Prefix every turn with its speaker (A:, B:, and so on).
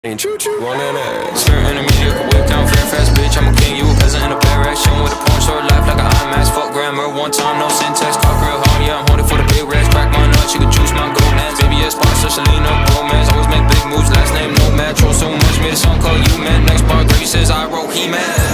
A: Choo-choo, run that ass.
B: Spirit in the media, could whip down very fast, bitch. I'm a king, you a peasant in a barrack. Showing with a porn star life like an IMAX. Fuck grammar, one time, no syntax. Talk real hard, yeah, I'm holding for the big rats. Crack my nuts, you can juice my gonads. Baby, yeah, sponsor Selena Gomez. Always make big moves, last name Nomad. Troll so much, made a song called You Man. Next part, Grace says I wrote He-Man.